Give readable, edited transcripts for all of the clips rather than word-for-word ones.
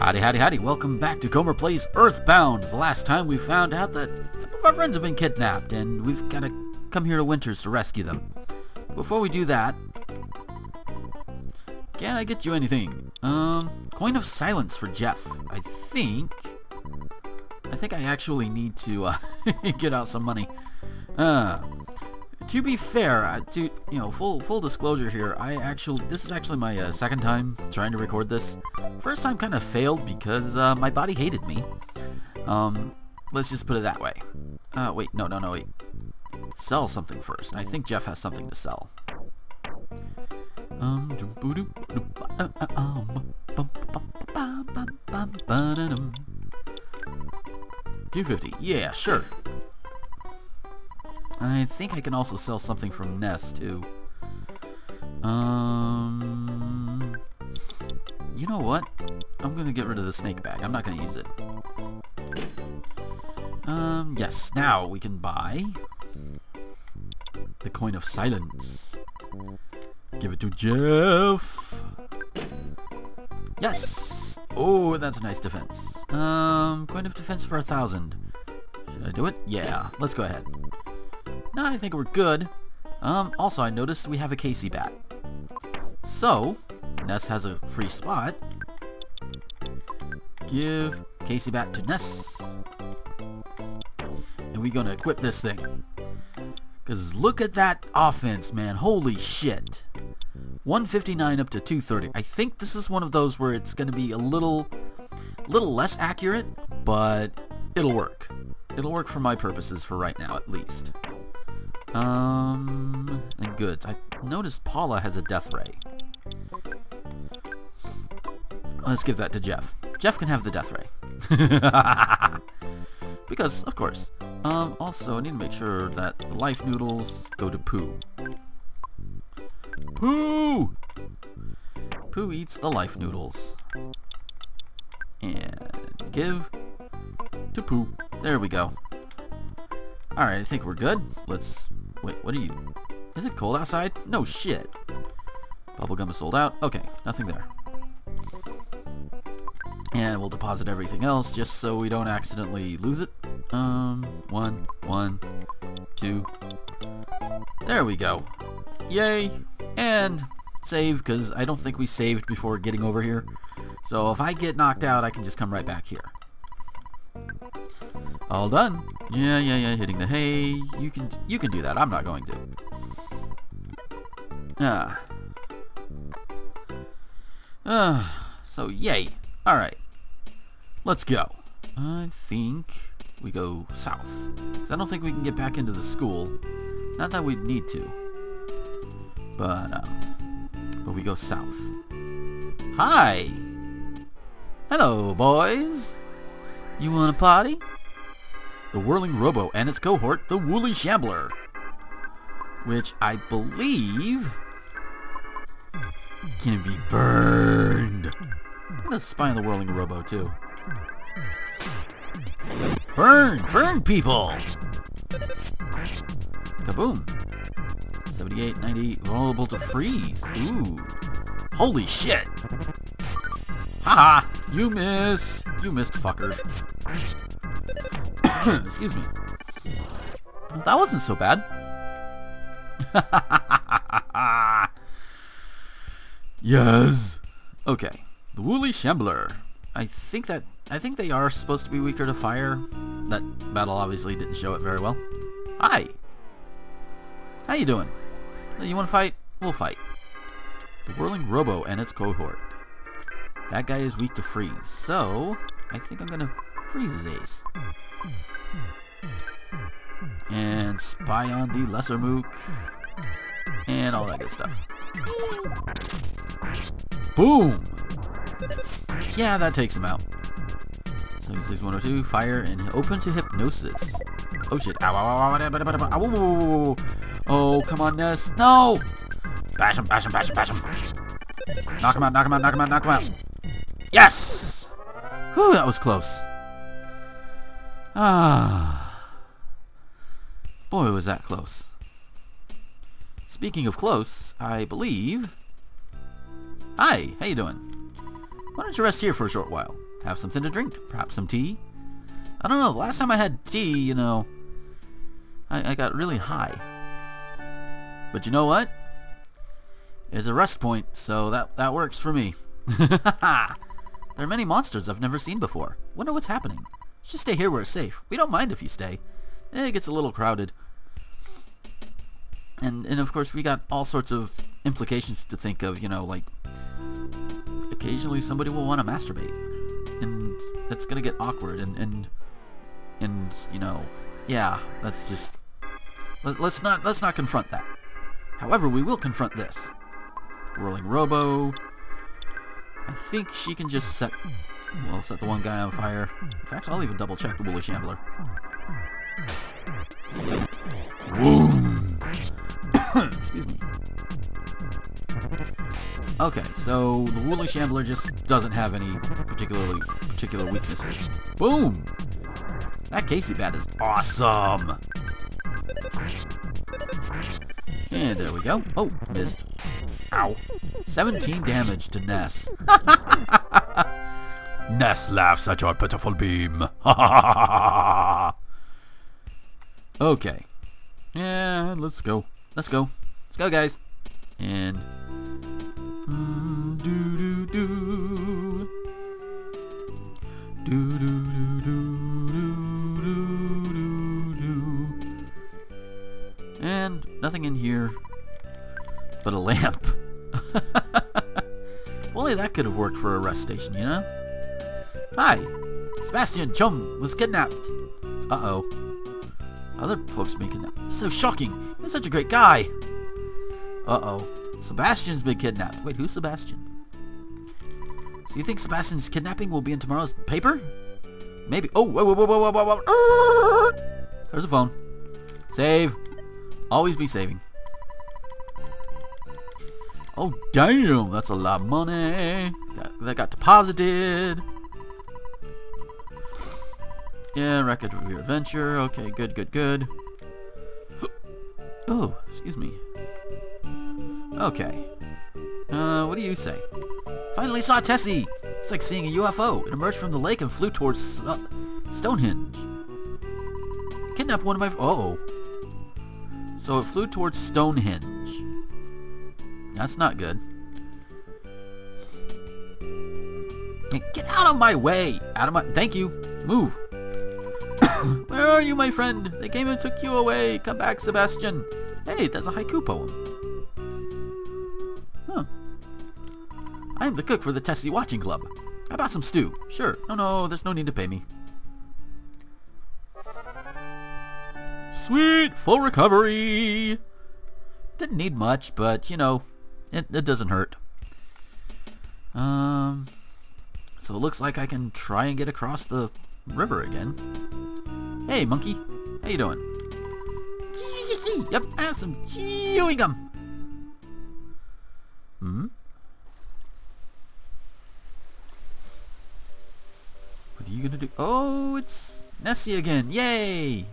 Howdy, howdy, howdy. Welcome back to Gomer Plays Earthbound. The last time we found out that a couple of our friends have been kidnapped, and we've got to come here to Winters to rescue them. Before we do that, can I get you anything? Coin of silence for Jeff. I think I actually need to get out some money. To be fair, full disclosure here, this is actually my second time trying to record this. First time kind of failed because my body hated me. Let's just put it that way. Wait. Sell something first. I think Jeff has something to sell. 250. Yeah, sure. I think I can also sell something from Ness too. You know what? I'm gonna get rid of the snake bag. I'm not gonna use it. Yes. Now we can buy the coin of silence. Give it to Jeff. Yes. Oh, that's a nice defense. Coin of defense for 1,000. Should I do it? Yeah. Let's go ahead. No, I think we're good. Also, I noticed we have a Casey bat. So, Ness has a free spot. Give Casey bat to Ness. And we're gonna equip this thing. Because look at that offense, man. Holy shit. 159 up to 230. I think this is one of those where it's gonna be a little less accurate, but it'll work. It'll work for my purposes for right now, at least. And goods. I noticed Paula has a death ray. Let's give that to Jeff. Jeff can have the death ray. Because, of course. Also, I need to make sure that the life noodles go to Pooh. Pooh! Pooh eats the life noodles. And give to Pooh. There we go. Alright, I think we're good. Let's... Wait, what are you... Is it cold outside? No shit. Bubblegum is sold out. Okay, nothing there. And we'll deposit everything else just so we don't accidentally lose it. 1, 2. There we go. Yay! And save, because I don't think we saved before getting over here. So if I get knocked out, I can just come right back here. All done. Yeah, hitting the hay. You can do that. I'm not going to. So yay. Alright. Let's go. I think we go south. Because I don't think we can get back into the school. Not that we'd need to. But we go south. Hi! Hello, boys! You want a potty? The Whirling Robo and its cohort, the Woolly Shambler. Which I believe can be burned. I'm gonna spy on the Whirling Robo too. Burn! Burn people! Kaboom! 78, 90, vulnerable to freeze. Ooh. Holy shit! Haha! You missed! You missed, fucker. Excuse me. That wasn't so bad. Yes. Okay. The Woolly Shambler. I think they are supposed to be weaker to fire. That battle obviously didn't show it very well. Hi. How you doing? You want to fight? We'll fight. The Whirling Robo and its cohort. That guy is weak to freeze, so I think I'm gonna freeze his ace. And spy on the lesser mook. And all that good stuff. Boom! Yeah, that takes him out. 76102, fire and open to hypnosis. Oh shit. Ow, ow, ow, ow, ow, ow. Oh, come on, Ness. No! Bash him, bash him, bash him, bash him. Knock him out, knock him out, knock him out, knock him out. Yes! Whew, that was close. Boy, was that close. Speaking of close, I believe... Hi, how you doing? Why don't you rest here for a short while? have something to drink. Perhaps some tea? I don't know. The last time I had tea, you know, I got really high. But you know what? It's a rest point, so that works for me. There are many monsters I've never seen before. Wonder what's happening. Let's just stay here where it's safe. We don't mind if you stay. It gets a little crowded. And of course we got all sorts of implications to think of, you know, like occasionally somebody will want to masturbate. And that's gonna get awkward and you know, yeah, that's just let's not confront that. However, we will confront this. Rolling Robo. I think she can just set the one guy on fire. In fact, I'll even double check the Woolly Shambler. Boom! Excuse me. Okay, so the Woolly Shambler just doesn't have any particular weaknesses. Boom! That Casey bat is awesome! And there we go. Oh, missed. Ow. 17 damage to Ness. Ness laughs at your pitiful beam. Okay. Yeah, let's go. Let's go. Let's go, guys. And and nothing in here but a lamp. Only that could have worked for a rest station, you know? Hi! Sebastian Chum was kidnapped. Uh-oh. Other folks been kidnapped. So shocking! You're such a great guy! Uh-oh. Sebastian's been kidnapped. Wait, who's Sebastian? So you think Sebastian's kidnapping will be in tomorrow's paper? Maybe. Oh, whoa. There's a phone. Save. Always be saving. Oh, damn. That's a lot of money. That got deposited. Yeah, record of your adventure. Okay, good. Oh, excuse me. Okay. What do you say? Finally saw Tessie! It's like seeing a UFO. It emerged from the lake and flew towards Stonehenge. Kidnapped one of my... Uh-oh. So it flew towards Stonehenge. That's not good. Hey, get out of my way! Out of my... Thank you. Move. Where are you, my friend? They came and took you away. Come back, Sebastian. Hey, that's a haiku poem. Huh. I am the cook for the Tessie Watching Club. How about some stew? Sure. No, there's no need to pay me. Sweet! Full recovery! Didn't need much, but, you know, it doesn't hurt. So it looks like I can try and get across the river again. Hey, monkey. How you doing? Yep, I have some chewing gum. Hmm? What are you gonna do? Oh, it's Nessie again. Yay!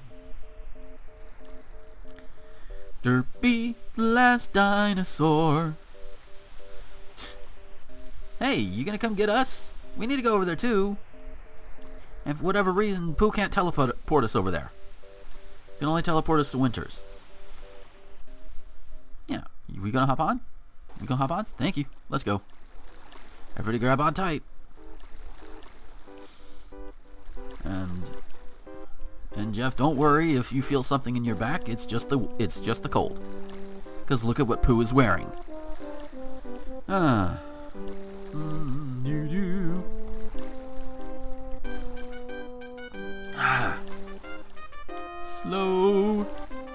Derpy, the last dinosaur. Hey, you gonna come get us? We need to go over there too. And for whatever reason, Pooh can't teleport us over there. He can only teleport us to Winters. Yeah, we gonna hop on? We gonna hop on? Thank you. Let's go. Everybody grab on tight. And Jeff, don't worry if you feel something in your back. It's just the cold. Because look at what Pooh is wearing. Slow.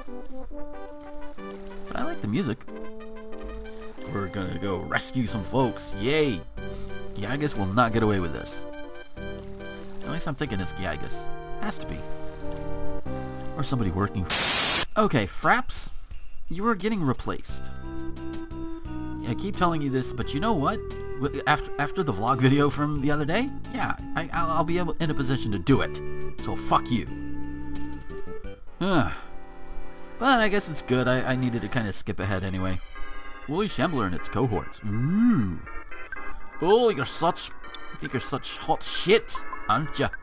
But I like the music. We're gonna go rescue some folks. Yay! Giygas will not get away with this. At least I'm thinking it's Giygas. Has to be. Or somebody working for... Okay, Fraps, you are getting replaced. Yeah, I keep telling you this, but you know what? After the vlog video from the other day, yeah, I'll be in a position to do it. So fuck you. But I guess it's good. I needed to kind of skip ahead anyway. Woolly Shambler and its cohorts. Ooh. Oh, you're such You think you're such hot shit, aren't ya?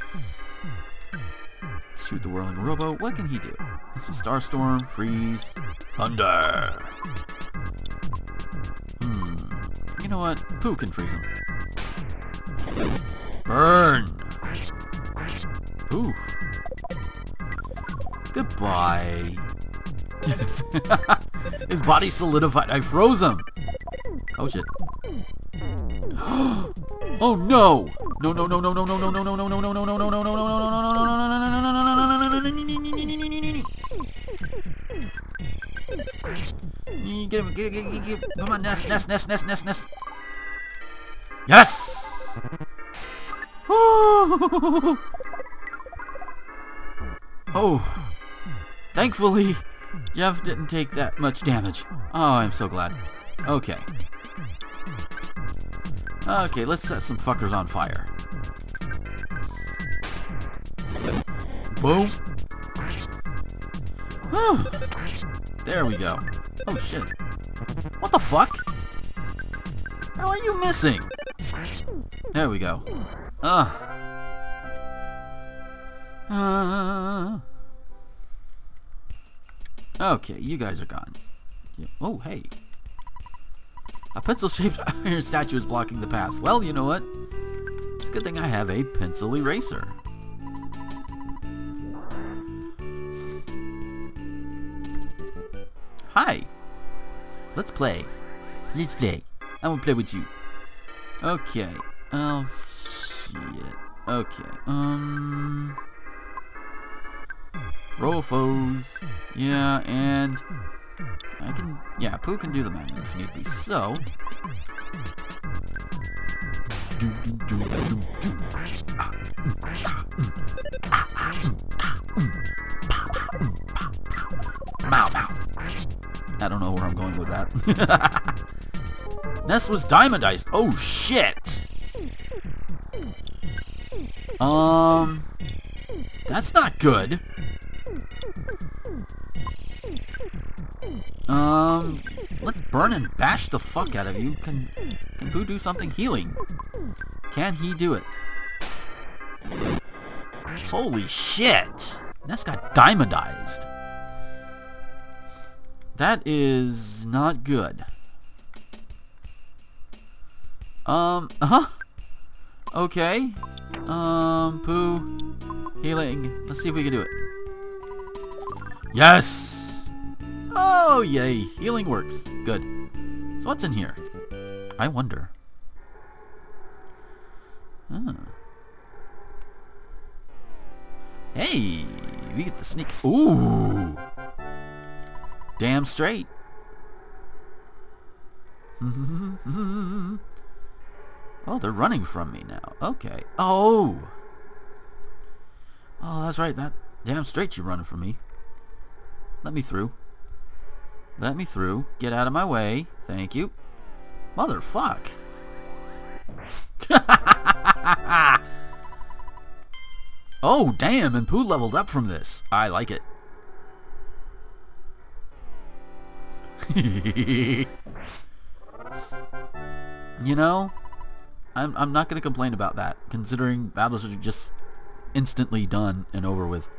Shoot the whirling robo. What can he do? Let's see. Starstorm, freeze, thunder. You know what? Pooh can freeze him. Burn. Ooh. Goodbye. His body solidified. I froze him. Oh shit. Oh no! No no no no no no no no no no no no no no no no no no no. Come on, nest. Yes! Oh, thankfully, Jeff didn't take that much damage. Oh, I'm so glad. Okay. Okay, let's set some fuckers on fire. Boom. There we go. Oh shit. What the fuck? How are you missing? There we go. Okay, you guys are gone. Oh, hey. A pencil-shaped iron statue is blocking the path. Well, you know what? It's a good thing I have a pencil eraser. Hi. Let's play. Let's play. I will play with you. Okay. Oh, shit. Okay. Rofos. Yeah, and I can... Yeah, Pooh can do the magnet if need be. So... I don't know where I'm going with that. Nest was diamondized. Oh, shit. That's not good. Let's burn and bash the fuck out of you. Can Pooh do something healing? Can he do it? Holy shit! Nest got diamondized. That is not good. Okay. Pooh. Healing. Let's see if we can do it. Yes! Oh, yay. Healing works. Good. So what's in here? I wonder. Hey! We get the sneak. Ooh! Damn straight. Oh, they're running from me now. Okay. Oh! Oh, that's right. That damn straight you're running from me. Let me through. Let me through. Get out of my way. Thank you. Motherfuck. Oh, damn. And Pooh leveled up from this. I like it. You know, I'm not going to complain about that, considering battles are just instantly done and over with.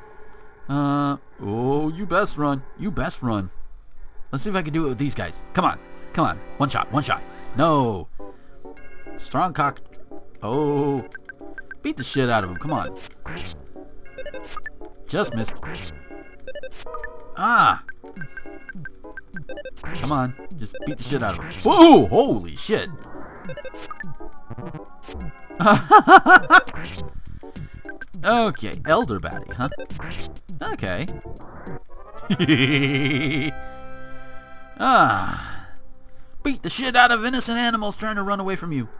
Oh, you best run. You best run. Let's see if I can do it with these guys. Come on. Come on. One shot. One shot. No. Strong cock. Oh. Beat the shit out of him. Come on. Just missed. Ah. Come on. Just beat the shit out of him. Whoa. Holy shit. Okay. Elder baddie, huh? Okay. Ah. Beat the shit out of innocent animals trying to run away from you.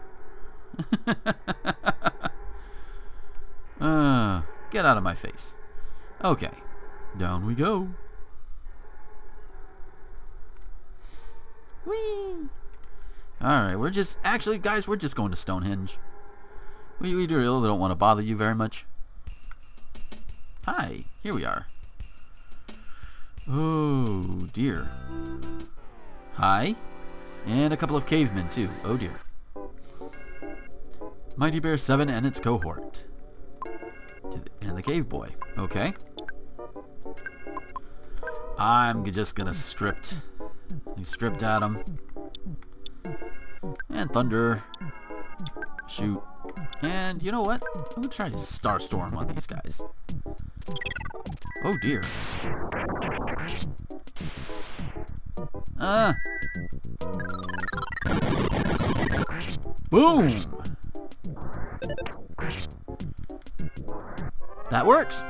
Get out of my face. Okay. Down we go. Whee! Alright, we're just... Actually, guys, we're just going to Stonehenge. We really don't want to bother you very much. Hi. Here we are. Oh, dear. Hi. And a couple of cavemen, too. Oh, dear. Mighty Bear 7 and its cohort. And the cave boy. Okay. I'm just gonna stripped. He stripped at him. And thunder. Shoot. And you know what? I'm gonna try to Star Storm on these guys. Oh dear. Boom! That works!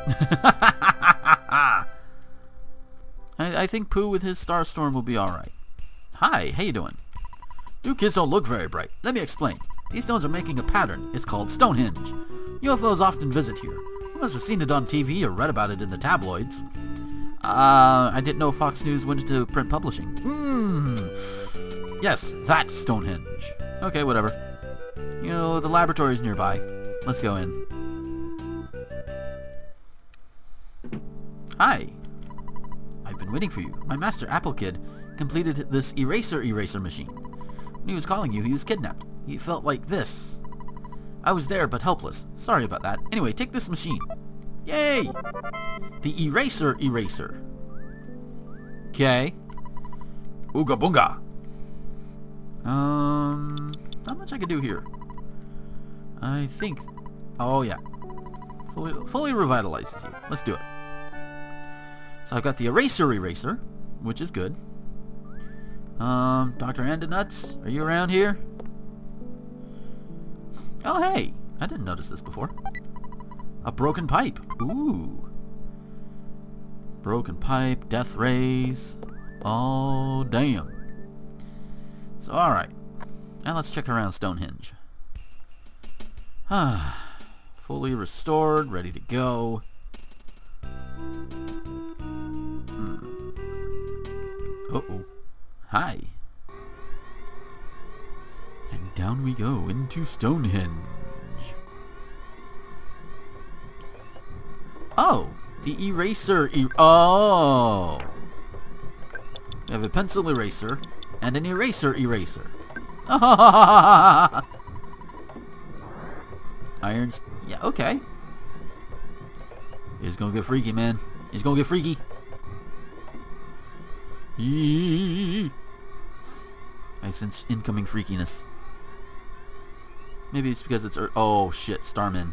I think Pooh with his Star Storm will be alright. Hi, how you doing? You kids don't look very bright. Let me explain. These stones are making a pattern. It's called Stonehenge. UFOs often visit here. You must have seen it on TV or read about it in the tabloids. I didn't know Fox News went into print publishing. Yes, that's Stonehenge. Okay, whatever. You know, the laboratory's nearby. Let's go in. Hi. I've been waiting for you. My master, Apple Kid, completed this eraser machine. When he was calling you, he was kidnapped. He felt like this. I was there, but helpless. Sorry about that. Anyway, take this machine. Yay! The eraser. Okay. Ooga boonga. Not much I could do here. I think... Oh, yeah. Fully revitalizes you. Let's do it. So I've got the eraser, which is good. Dr. Andonuts, are you around here? Oh, hey! I didn't notice this before. A broken pipe. Ooh. Broken pipe, death rays. Oh, damn. So, alright. Now let's check around Stonehenge. Fully restored, ready to go. Uh-oh. Hi. And down we go into Stonehenge. Oh! The eraser oh! We have a pencil eraser and an eraser. Irons. Yeah, okay. It's gonna get freaky, man. It's gonna get freaky. I sense incoming freakiness. Maybe it's because it's... Oh, shit. Starman.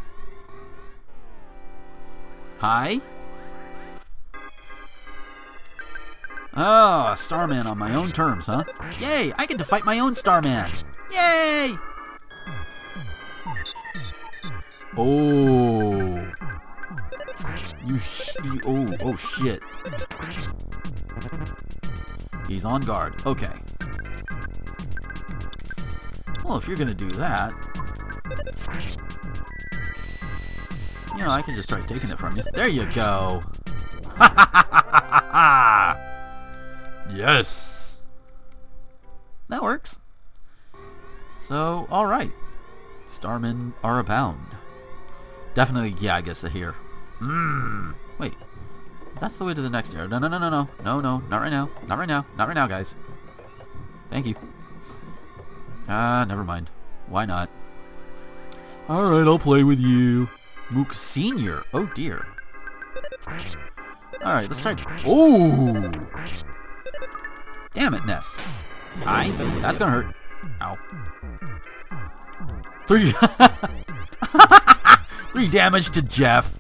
Hi? Oh, a Starman on my own terms, huh? Yay! I get to fight my own Starman! Yay! Oh. Oh, shit. He's on guard. Okay. Well, if you're gonna do that... You know, I can just try taking it from you. There you go! Yes! That works. So, alright. Starmen are abound. Definitely Giygas are here. Wait. That's the way to the next area. No, not right now. Not right now, guys. Thank you. Never mind. Why not? Alright, I'll play with you. Mook Senior. Oh dear. Alright, let's try... Oh! Damn it, Ness. Hi. That's gonna hurt. Ow. 3... 3 damage to Jeff.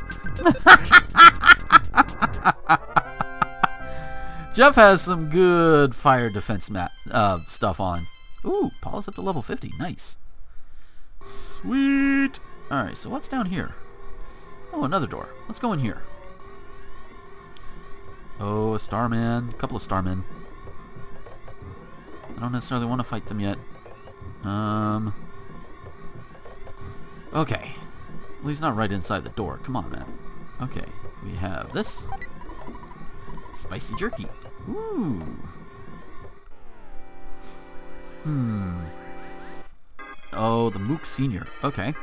Jeff has some good fire defense stuff on. Ooh, Paul's up to level 50. Nice. Sweet. Alright, so what's down here? Oh, another door. Let's go in here. Oh, a Starman. A couple of Starmen. I don't necessarily want to fight them yet. Okay. Well, he's not right inside the door. Come on, man. Okay. We have this. Spicy jerky. Ooh. Oh, the Mook Senior. Okay.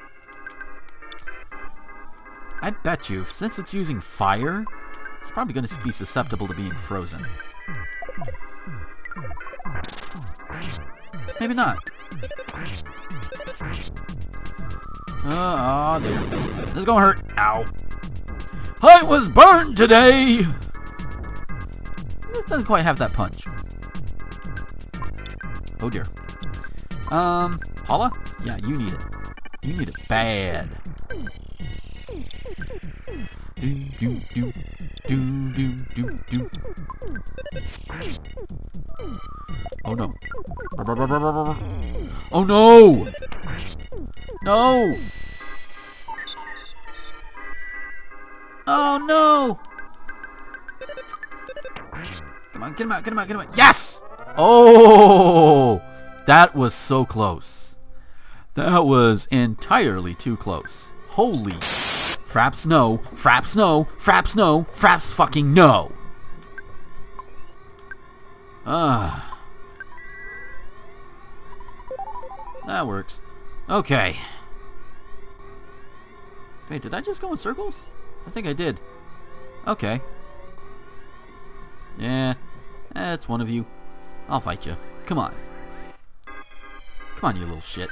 I bet you, since it's using fire, it's probably going to be susceptible to being frozen. Maybe not. Oh, dear. This is gonna hurt. Ow. I was burned today! This doesn't quite have that punch. Oh, dear. Paula? Yeah, you need it. You need it bad. Do. Oh no. Oh no! No! Oh no! Come on, get him out, get him out, get him out. Yes! Oh! That was so close. That was entirely too close. Holy. Fraps no. Fraps no. Fraps no. Fraps fucking no. That works. Okay. Wait, did I just go in circles? I think I did. Okay. Yeah. That's one of you. I'll fight you. Come on. Come on, you little shit.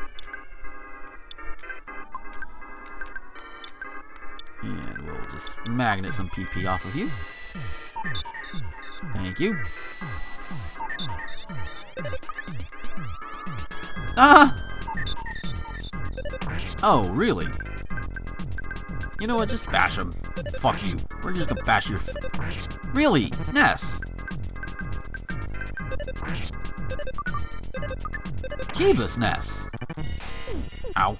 And we'll just magnet some PP off of you. Thank you. Ah! Oh, really? You know what? Just bash him. Fuck you. We're just gonna bash your... Really? Ness? Giygas, Ness. Ow.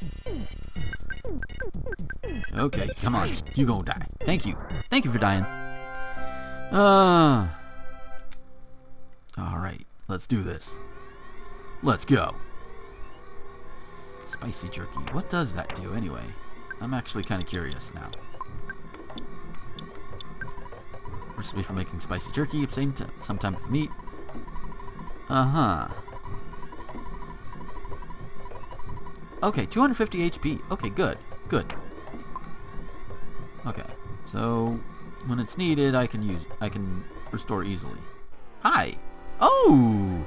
Okay, come on. You gonna die. Thank you. Thank you for dying. Alright. Let's do this. Let's go. Spicy jerky. What does that do anyway? I'm actually kind of curious now. Recipe for making spicy jerky. Abstain some time with meat. Uh-huh. Okay, 250 HP. Okay, good. Good. Okay. So when it's needed, I can restore easily. Hi. Oh.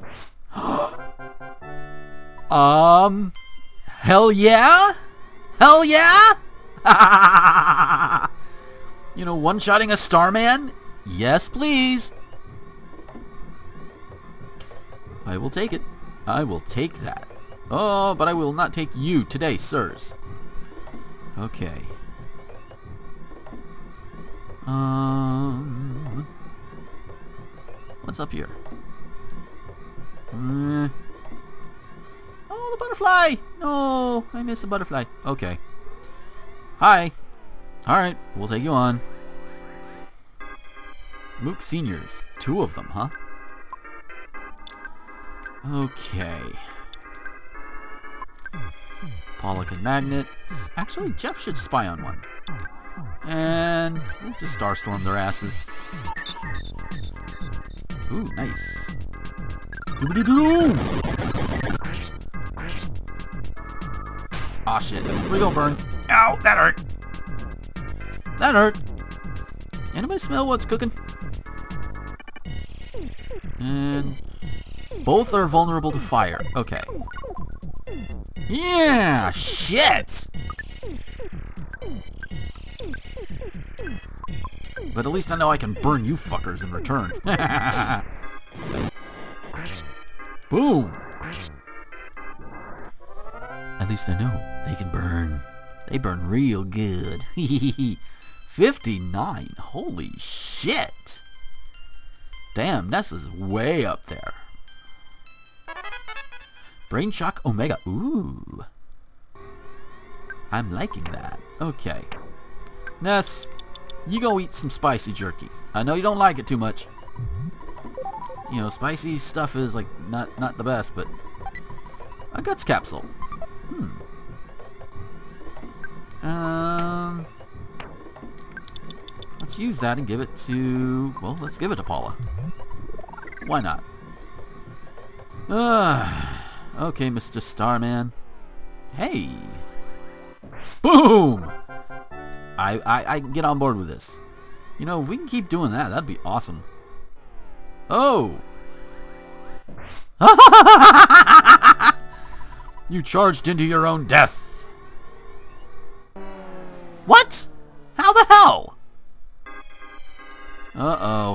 Hell yeah? Hell yeah? You know, one-shotting a Starman? Yes, please. I will take it. I will take that. Oh, but I will not take you today, sirs. Okay. What's up here? Oh, the butterfly! No, I missed the butterfly. Okay. Hi. Alright, we'll take you on. Mook Seniors. 2 of them, huh? Okay. Pollock and Magnets. Actually, Jeff should spy on one. And let's just Starstorm their asses. Ooh, nice. Aw, shit. Here we go, burn. Ow, that hurt. That hurt. Anybody smell what's cooking? And both are vulnerable to fire. Okay. Yeah, shit. But at least I know I can burn you fuckers in return. Boom. At least I know they can burn. They burn real good. 59. Holy shit. Damn, Ness is way up there. Brain Shock Omega. Ooh. I'm liking that. Okay. Ness, you go eat some spicy jerky. I know you don't like it too much. You know, spicy stuff is like not the best, but a guts capsule. Let's use that and give it to... Well, let's give it to Paula. Why not? Okay, Mr. Starman. Hey! Boom! I can get on board with this. You know, if we can keep doing that, that'd be awesome. Oh! You charged into your own death. What? How the hell? Uh-oh.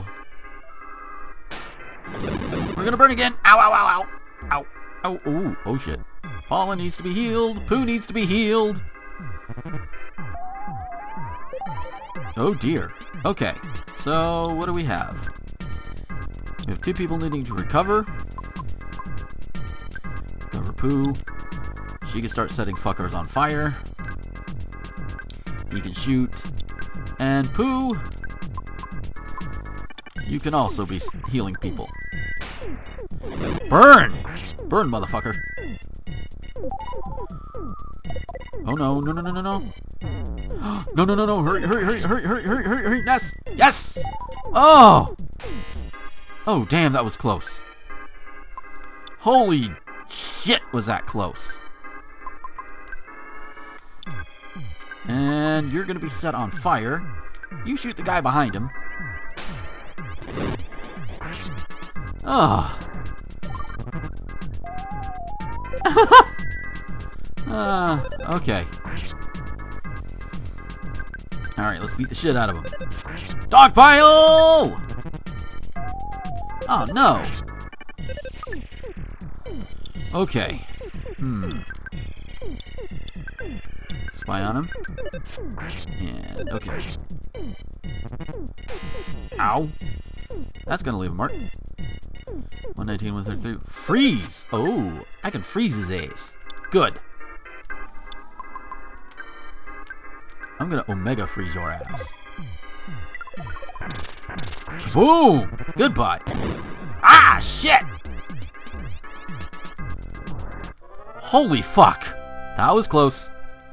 We're gonna burn again. Ow, ow, ow, ow. Ow. Oh, ooh, oh shit. Paula needs to be healed. Pooh needs to be healed. Oh dear. Okay, so what do we have? We have 2 people needing to recover. Recover Pooh. She can start setting fuckers on fire. He can shoot. And Pooh, you can also be healing people. Burn! Burn, motherfucker. Oh no, no, no, no, no, no. No, no, no, no. Hurry, hurry, hurry, hurry, hurry, hurry, hurry, hurry. Yes! Yes! Oh! Oh, damn, that was close. Holy shit, was that close. And you're gonna be set on fire. You shoot the guy behind him. Oh. Okay. Alright, let's beat the shit out of him. Dog pile! Oh, no. Okay. Spy on him. And, okay. Ow. That's gonna leave a mark. 119, 133. Freeze! Oh, I can freeze his ace. Good. I'm gonna Omega freeze your ass. Boom! Goodbye. Ah, shit! Holy fuck! That was close.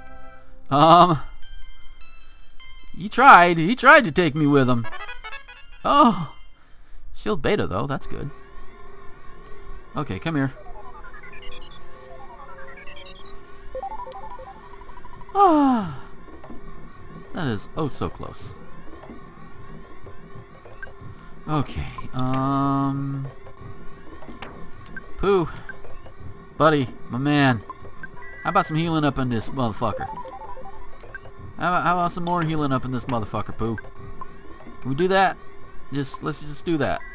He tried to take me with him. Oh! Shield beta though, that's good. Okay, come here. Ah! That is oh so close. Okay, Pooh. Buddy, my man. How about some healing up in this motherfucker? How about some more healing up in this motherfucker, Pooh? Can we do that? Let's just do that.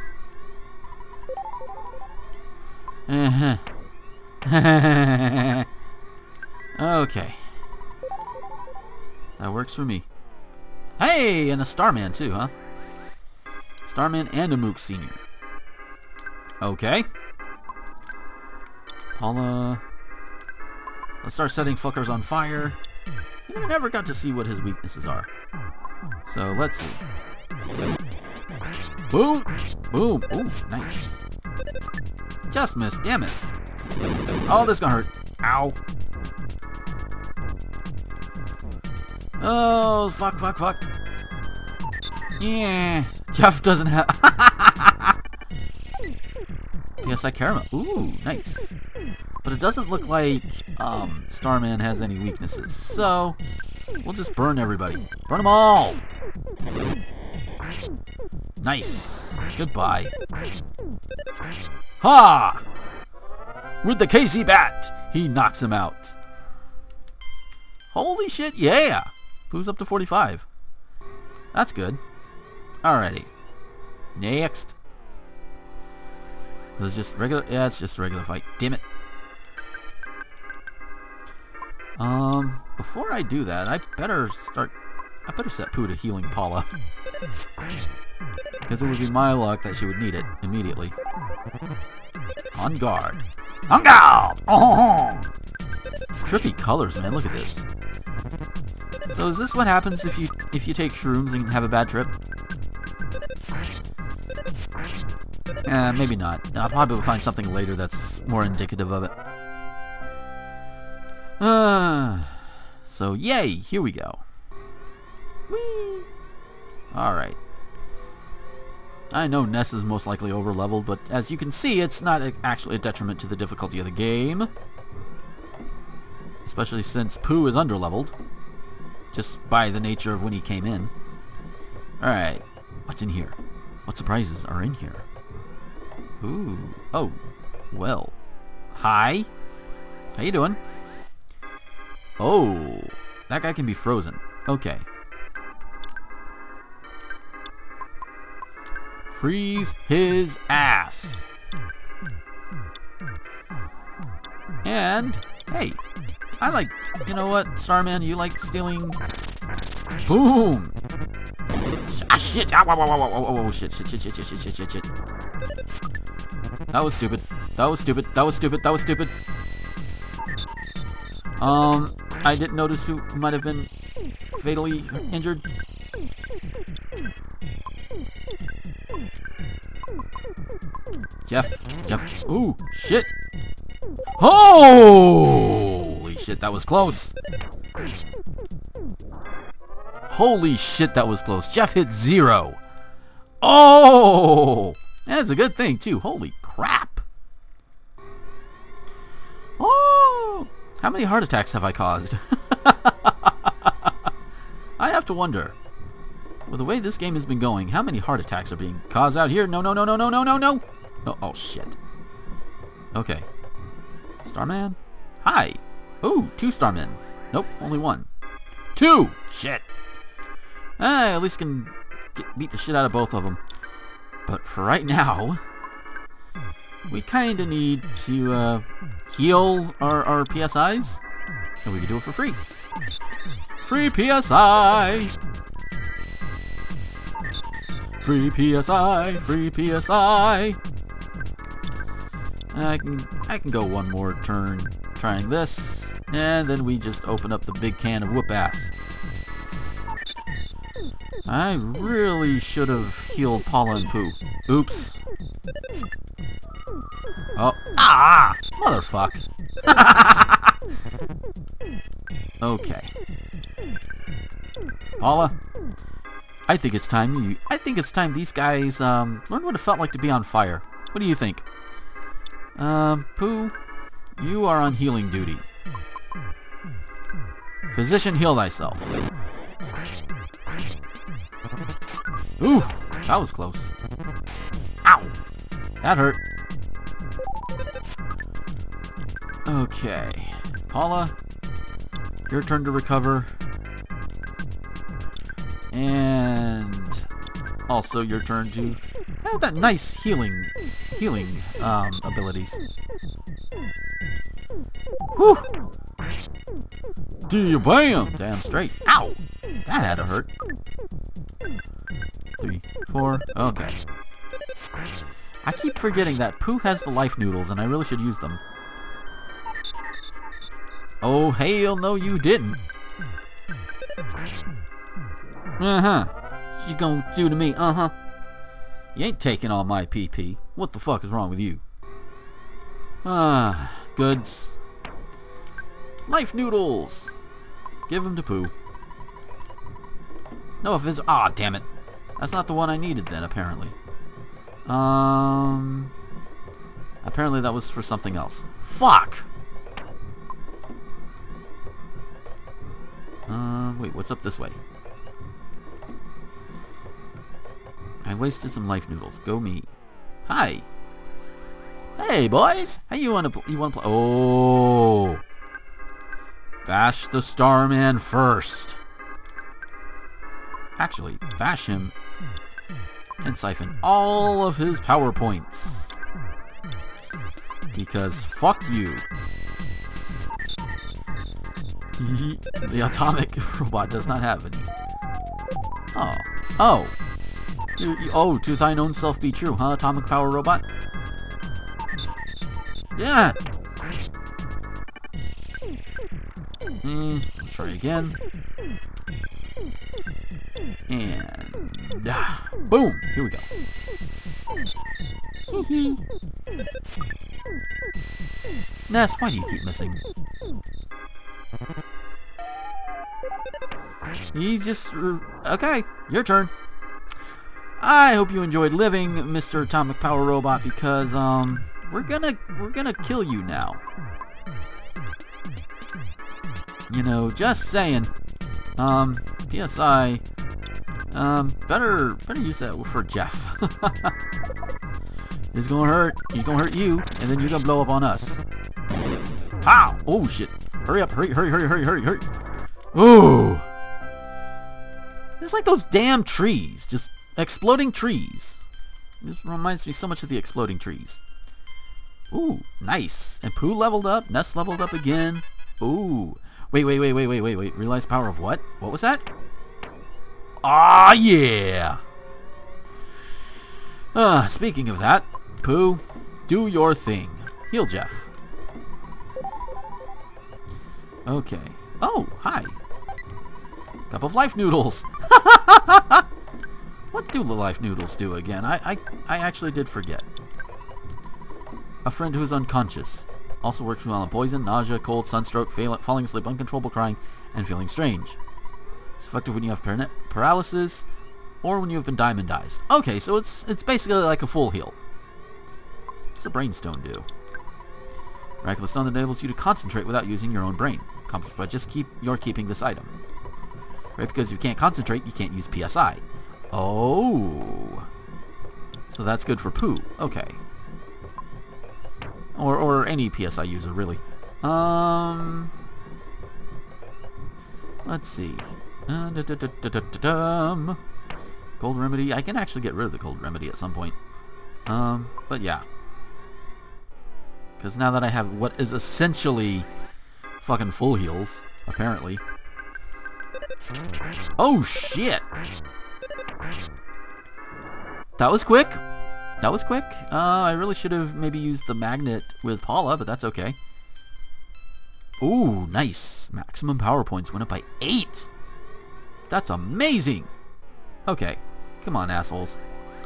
Okay. That works for me. Hey, and a Starman too, huh? Starman and a Mook Senior. Okay. Paula. Let's start setting fuckers on fire. I never got to see what his weaknesses are. So let's see. Boom! Boom! Ooh, nice. Just missed, damn it. Oh, this is gonna hurt. Ow. Oh, fuck, fuck, fuck. Yeah. Jeff doesn't have... PSI Caramel. Ooh, nice. But it doesn't look like Starman has any weaknesses. So, we'll just burn everybody. Burn them all! Nice. Goodbye. Ha! With the KC Bat, he knocks him out. Holy shit, yeah! Who's up to 45? That's good. Alrighty. Next. It's just regular. Yeah, it's just a regular fight. Damn it. Before I do that, I better set Pooh to healing Paula. Because it would be my luck that she would need it immediately. On guard. On guard! Oh! Trippy colors, man. Look at this. So is this what happens if you take shrooms and have a bad trip? Maybe not. I'll probably find something later that's more indicative of it. So yay, here we go. Whee! Alright. I know Ness is most likely over-leveled, but as you can see, it's not actually a detriment to the difficulty of the game. Especially since Pooh is under-leveled. Just by the nature of when he came in. Alright. What's in here? What surprises are in here? Ooh. Oh. Well. Hi. How you doing? Oh. That guy can be frozen. Okay. Freeze his ass. And, hey, I like, you know what, Starman, you like stealing... Boom! Ah, shit! Ow, ow, ow, ow, ow, ow, shit, shit, shit, shit, shit, shit, shit, shit. That was stupid. That was stupid. That was stupid. That was stupid. I didn't notice who might have been fatally injured. Jeff. Ooh, shit. Holy shit, that was close. Holy shit, that was close. Jeff hit 0. Oh! That's a good thing, too. Holy crap. Oh! How many heart attacks have I caused? I have to wonder. With the way this game has been going, how many heart attacks are being caused out here? No, no, no, no, no, no, no, no! No, oh, shit. Okay. Starman? Hi! Ooh, 2 Starmen. Nope, only 1. 2! Shit! I at least can beat the shit out of both of them. But for right now, we kind of need to heal our PSIs, and we can do it for free. Free PSI! Free PSI! Free PSI! I can go one more turn trying this, and then we just open up the big can of whoop ass. I really should have healed Paula and Pooh. Oops. Oh. Ah! Motherfuck. Okay. Paula, I think it's time these guys learn what it felt like to be on fire. What do you think? Pooh, you are on healing duty. Physician, heal thyself. Ooh, that was close. Ow! That hurt. Okay. Paula, your turn to recover. And also your turn to have that nice healing abilities. Whew! Bam! Damn straight. Ow! That had to hurt. 3, 4, okay. I keep forgetting that Pooh has the life noodles and I really should use them. Oh, hell no you didn't. Uh-huh. What you gonna do to me, uh-huh? You ain't taking all my PP. What the fuck is wrong with you? Ah, goods. Life noodles! Give them to Pooh. No offense. Ah, damn it. That's not the one I needed then, apparently. Apparently that was for something else. Fuck! Wait, what's up this way? I wasted some life noodles. Go me. Hi! Hey, boys! Hey, you wanna play? Oh! Bash the Starman first! Actually, bash him and siphon all of his power points. Because fuck you. The atomic robot does not have any. Oh. Oh! Oh, to thine own self be true, huh, atomic power robot? Yeah! Let's try again. And... boom! Here we go. Hee. Ness, why do you keep missing? He's just... okay, your turn. I hope you enjoyed living, Mr. Atomic Power Robot, because, we're gonna kill you now. You know, just saying. PSI, better use that for Jeff. He's gonna hurt you, and then you're gonna blow up on us. Pow! Oh shit! Hurry up! Hurry! Ooh! It's like those damn trees. Just exploding trees. This reminds me so much of the exploding trees. Ooh, nice. And Pooh leveled up. Ness leveled up again. Ooh. Wait. Realize the power of what? What was that? Ah, yeah. Speaking of that, Pooh, do your thing. Heal Jeff. Okay. Oh, hi. Cup of life noodles. What do the life noodles do again? I actually did forget. A friend who is unconscious. Also works well on poison, nausea, cold, sunstroke, falling asleep, uncontrollable crying, and feeling strange. It's effective when you have paralysis or when you have been diamondized. Okay, so it's basically like a full heal. What's the brain stone do? Miraculous stone that enables you to concentrate without using your own brain. Accomplished by just keeping this item. Right, because if you can't concentrate, you can't use PSI. Oh. So that's good for Pooh. Okay. Or any PSI user, really. Let's see. Cold remedy. I can actually get rid of the cold remedy at some point. But yeah. Because now that I have what is essentially fucking full heals, apparently. Oh shit! That was quick. That was quick. I really should have maybe used the magnet with Paula, but that's okay. Ooh, nice. Maximum power points went up by 8. That's amazing. Okay. Come on, assholes.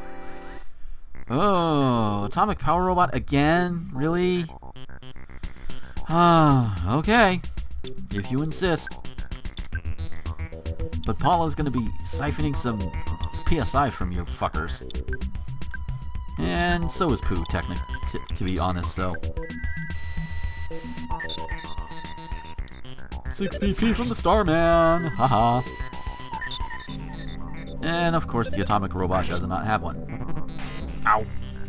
Oh, atomic power robot again? Really? Okay. If you insist. But Paula's gonna be siphoning some PSI from you fuckers. And so is Pooh, technically, to be honest, so. 6 PP from the Starman! Haha. And of course the atomic robot does not have one. Ow.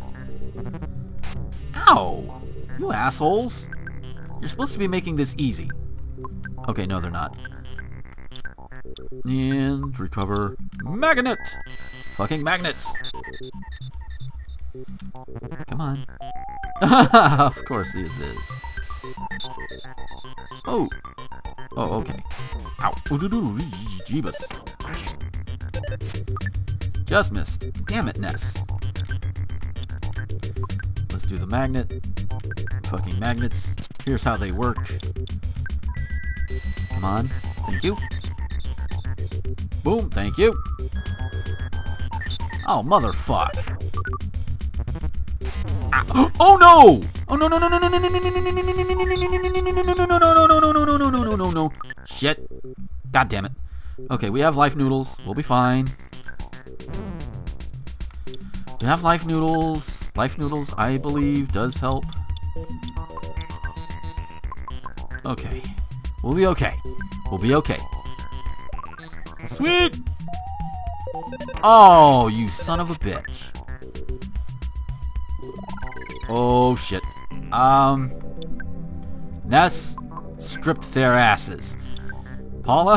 Ow! You assholes! You're supposed to be making this easy. Okay, no they're not. And recover magnet! Fucking magnets! Come on. Of course it is. Oh! Oh, okay. Ow! Giygas. Just missed. Damn it, Ness. Let's do the magnet. Fucking magnets. Here's how they work. Come on. Thank you. Boom. Thank you. Oh, motherfuck. Oh no! Oh no no no no no no no no no no no no no no no no. Shit. God damn it. Okay, we have life noodles. We'll be fine. We have life noodles. Life noodles, I believe, does help. Okay. We'll be okay. We'll be okay. Sweet! Oh, you son of a bitch. Oh, shit. Ness stripped their asses. Paula?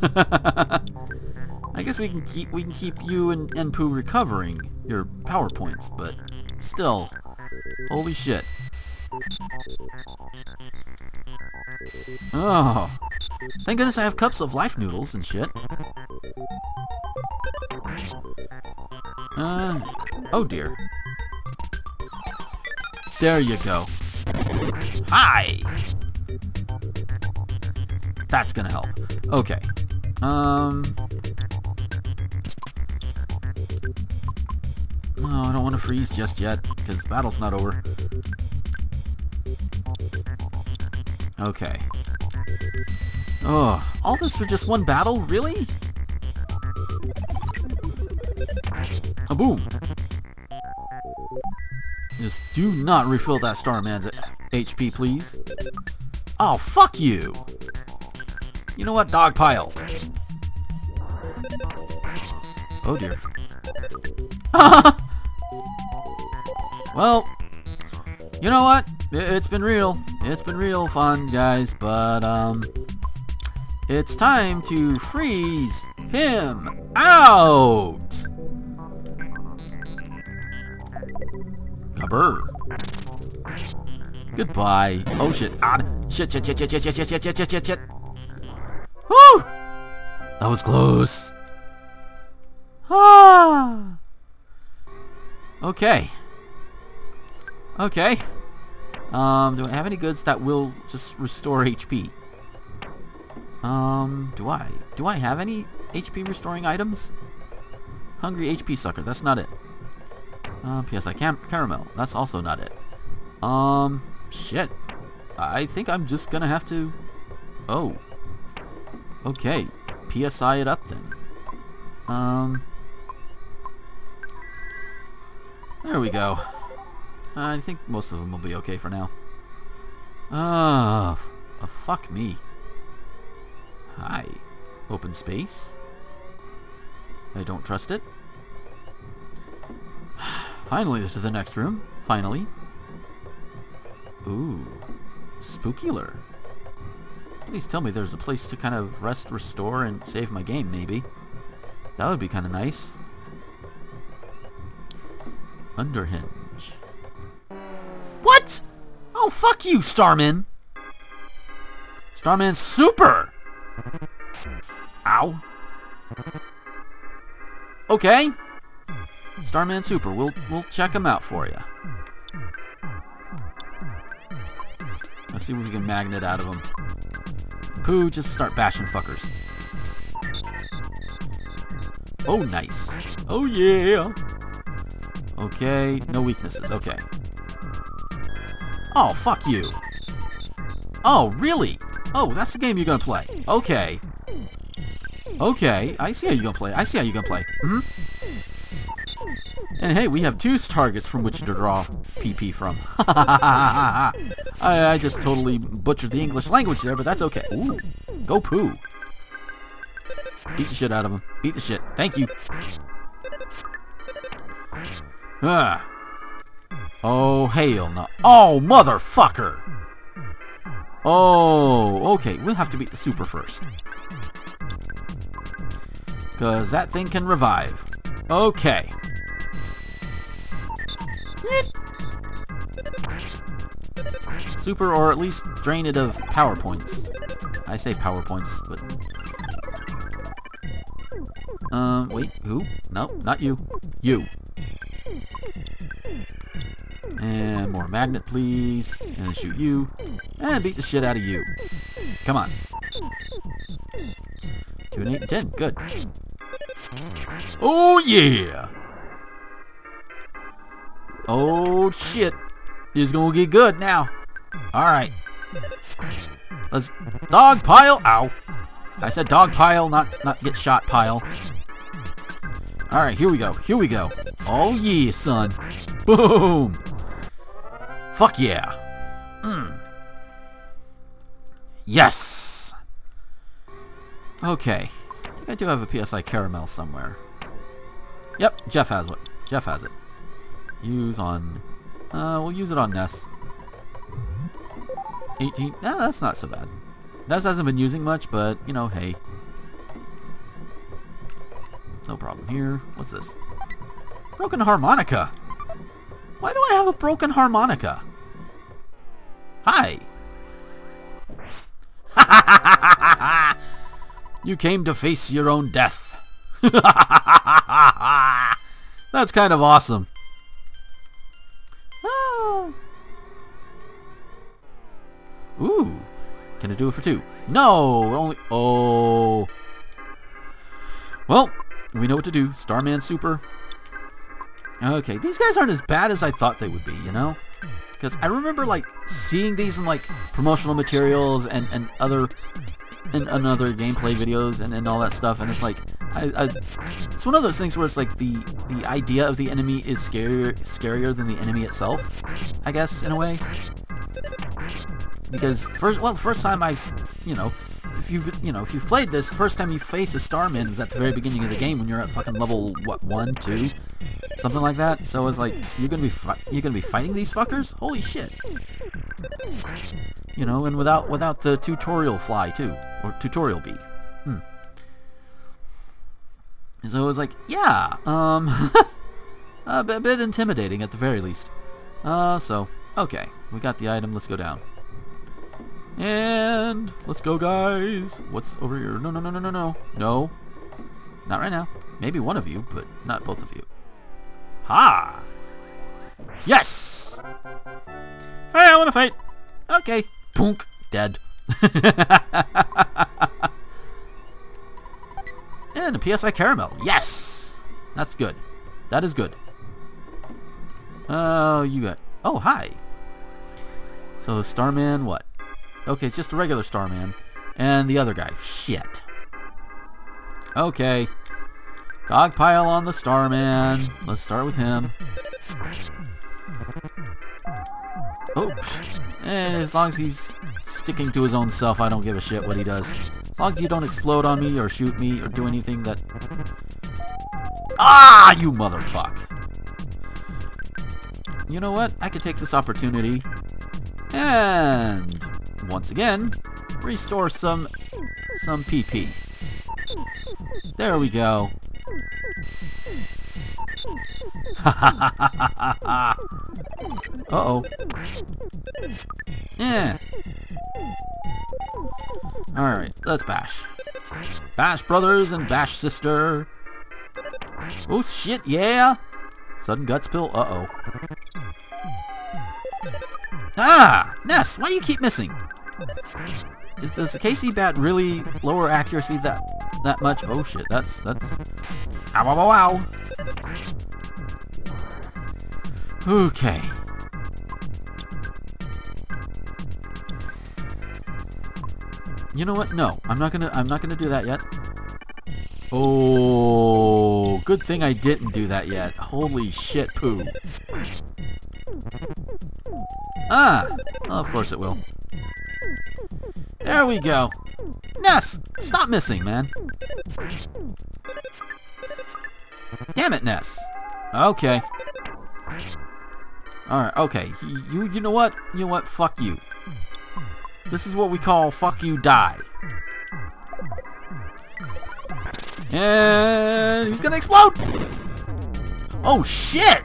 I guess we can keep you and Pooh recovering your power points, but still. Holy shit. Oh. Thank goodness I have cups of life noodles and shit. Oh dear. There you go. Hi! That's gonna help. Okay. Oh, I don't want to freeze just yet, because the battle's not over. Okay. Oh, all this for just one battle? Really? A boom! Just do not refill that Starman's HP, please. Oh, fuck you! You know what? Dog pile. Oh dear. Well, you know what? It's been real. It's been real fun, guys, but it's time to freeze him out! Gubber. Goodbye. Oh shit. Ah, shit. Whew! That was close. Ah. Okay. Okay. Do I have any goods that will just restore HP? Do I have any HP restoring items? Hungry HP sucker, that's not it. PSI caramel, that's also not it. Shit. I think I'm just gonna have to... Oh. Okay. PSI it up then. There we go. I think most of them will be okay for now. Fuck me. Hi. Open space. I don't trust it. Finally, this is the next room. Finally. Ooh. Spookular. Please tell me there's a place to kind of rest, restore, and save my game, maybe. That would be kind of nice. Underhinge. What? Oh, fuck you, Starman. Starman Super. Ow. Okay. Starman Super. We'll check him out for you. Let's see if we can magnet out of him. Pooh, just start bashing fuckers. Oh, nice. Oh, yeah. Okay, no weaknesses. Okay. Oh, fuck you. Oh, really? Oh, that's the game you're gonna play. Okay. Okay, I see how you're gonna play. I see how you're gonna play. And hey, we have 2 targets from which to draw PP from. I just totally butchered the English language there, but that's okay. Ooh, go Pooh. Beat the shit out of him. Beat the shit. Thank you. Ah. Oh, hell no. Oh, motherfucker. Oh, okay. We'll have to beat the super first. Because that thing can revive. Okay. Super, or at least drain it of power points. I say power points, but... wait, who? No, not you. You. And more magnet, please. And shoot you. And beat the shit out of you. Come on. 2 and 8 and 10. Good. Oh, yeah! Oh, shit. This is gonna get good now. Alright. Let's dog pile. Ow. I said dog pile, not get shot pile. Alright, here we go. Here we go. Oh, yeah, son. Boom. Fuck yeah. Yes. Okay. I think I do have a PSI caramel somewhere. Yep, Jeff has it. Jeff has it. Use on... we'll use it on Ness. 18. Nah, that's not so bad. Ness hasn't been using much, but, you know, hey. No problem here. What's this? Broken harmonica. Why do I have a broken harmonica? Hi. You came to face your own death. That's kind of awesome. Oh. Ooh. Can I do it for 2? No! Only... Oh. Well, we know what to do. Starman Super. Okay, these guys aren't as bad as I thought they would be, you know? Because I remember, like, seeing these in, like, promotional materials and other gameplay videos and all that stuff, and it's like, it's one of those things where it's like the idea of the enemy is scarier than the enemy itself, I guess, in a way. Because first time if you've played this, the first time you face a Starman is at the very beginning of the game when you're at fucking level, what, 1, 2? Something like that. So it's like, you're gonna be fighting these fuckers? Holy shit. You know, and without the tutorial fly too. Or tutorial bee. So it was like, yeah, a bit intimidating at the very least. So, okay, we got the item, let's go down. And let's go, guys. What's over here? No, no, no, no, no, no. No. Not right now. Maybe one of you, but not both of you. Ha! Yes! Hey, I want to fight. Okay. Punk. Dead. And a PSI caramel. Yes! That's good. That is good. Oh, you got... Oh, hi. So, Starman, what? Okay, it's just a regular Starman. And the other guy. Shit. Okay. Dogpile on the Starman. Let's start with him. Oops. And as long as he's sticking to his own self, I don't give a shit what he does. As long as you don't explode on me or shoot me or do anything that... Ah, you motherfuck. You know what? I could take this opportunity and once again restore some PP. There we go. Uh-oh. Yeah. Alright, let's bash. Bash brothers and bash sister. Oh shit, yeah! Sudden gut spill, uh-oh. Ah! Ness, why do you keep missing? Does the KC bat really lower accuracy that much? Oh shit, that's... Ow, ow, ow, ow! Okay. You know what? No, I'm not gonna do that yet. Oh, good thing I didn't do that yet. Holy shit, poo. Ah, well, of course it will. There we go. Ness, stop missing, man. Damn it, Ness. Okay. Alright, okay. You know what? You know what? Fuck you. This is what we call fuck you, die. And he's gonna explode! Oh shit!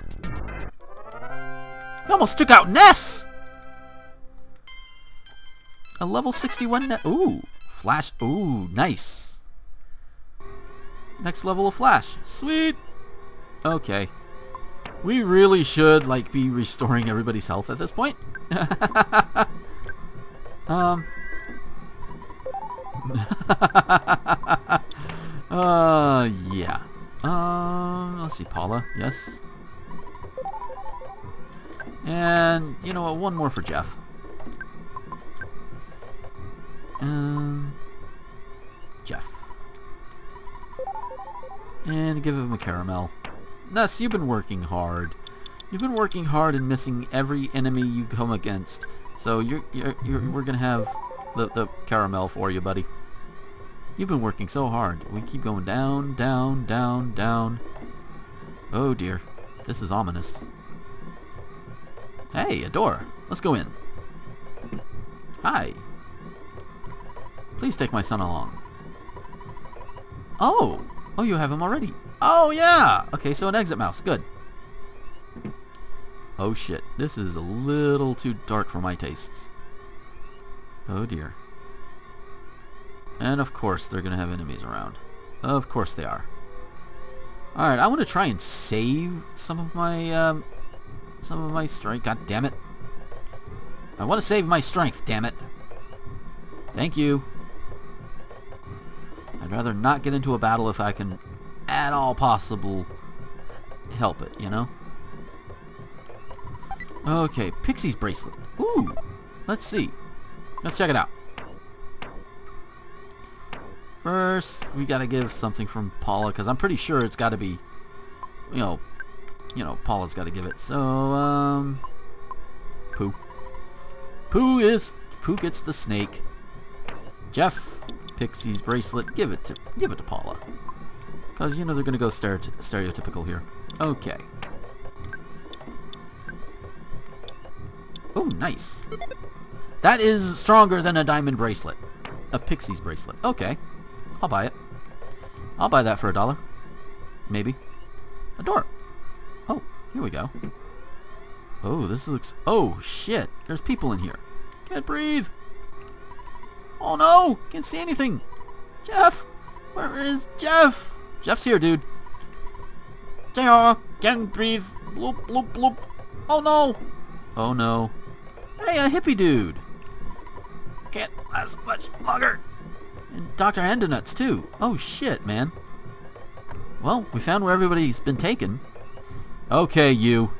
He almost took out Ness! A level 61 Ness. Ooh, Flash. Ooh, nice. Next level of Flash. Sweet! Okay. We really should, like, be restoring everybody's health at this point. Yeah. Let's see, Paula. Yes. And, you know what, one more for Jeff. Jeff. And give him a caramel. Ness, you've been working hard. You've been working hard and missing every enemy you come against. So we're gonna have the caramel for you, buddy. You've been working so hard. We keep going down, down, down, down. Oh dear. This is ominous. Hey, a door. Let's go in. Hi. Please take my son along. Oh! Oh, you have him already. Oh, yeah! Okay, so an exit mouse. Good. Oh, shit. This is a little too dark for my tastes. Oh, dear. And, of course, they're going to have enemies around. Of course they are. Alright, I want to try and save some of my strength. God damn it. I want to save my strength, damn it. Thank you. I'd rather not get into a battle if I can at all possible help it, you know? Okay, Pixie's bracelet. Ooh, let's see. Let's check it out. First, we gotta give something from Paula, because I'm pretty sure it's gotta be, you know, Paula's gotta give it. So, Pooh. Pooh gets the snake. Jeff, Pixie's bracelet. Give it to Paula, because you know they're gonna go stereotypical here. Okay. Oh, nice. That is stronger than a diamond bracelet. A Pixie's bracelet. Okay. I'll buy it. I'll buy that for $1. Maybe. A door. Oh, here we go. Oh, this looks... Oh, shit. There's people in here. Can't breathe. Oh, no. Can't see anything. Jeff. Where is Jeff? Jeff's here, dude. Can't breathe. Bloop, bloop, bloop. Oh, no. Oh, no. Hey, a hippie dude. Can't last much longer. And Dr. Handonuts, too. Oh, shit, man. Well, we found where everybody's been taken. Okay, you.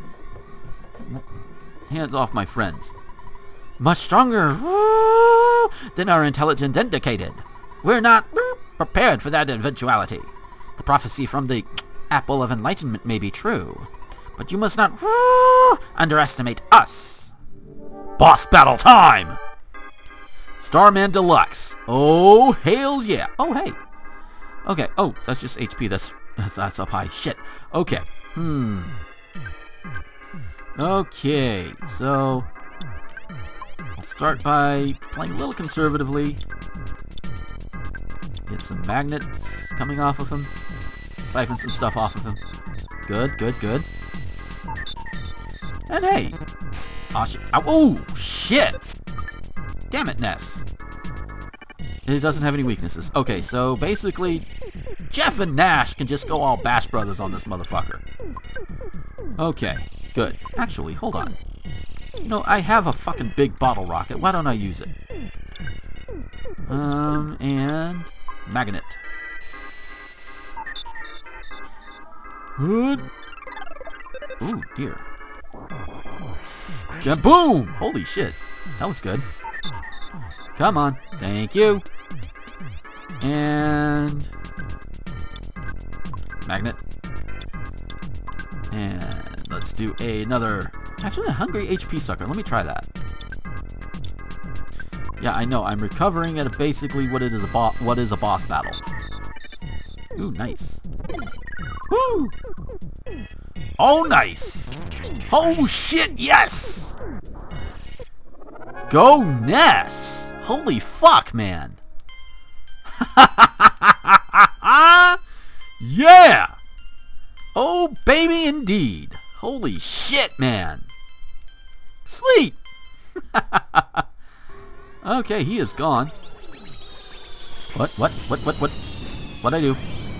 Hands off my friends. Much stronger than our intelligence indicated. We're not prepared for that eventuality. The prophecy from the Apple of Enlightenment may be true, but you must not underestimate us. Boss battle time! Starman Deluxe. Oh, hails yeah. Oh, hey. Okay. Oh, that's just HP. That's up high. Shit. Okay. Okay, so I'll start by playing a little conservatively. Get some magnets coming off of him. Siphon some stuff off of him. Good, good, good. And hey! Oh, shit. Oh, shit! Damn it, Ness. It doesn't have any weaknesses. Okay, so basically, Jeff and Nash can just go all Bash Brothers on this motherfucker. Okay, good. Actually, hold on. You know, I have a fucking big bottle rocket. Why don't I use it? And... magnet. Good. Ooh, dear. Kaboom! Holy shit. That was good. Come on. Thank you. And... magnet. And let's do another... actually, a hungry HP sucker. Let me try that. Yeah, I know. I'm recovering at basically what is a boss battle. Ooh, nice. Woo! Oh, nice! Oh, shit, yes! Go Ness! Holy fuck, man! Yeah! Oh, baby, indeed. Holy shit, man. Sweet! Okay, he is gone. What? What'd I do?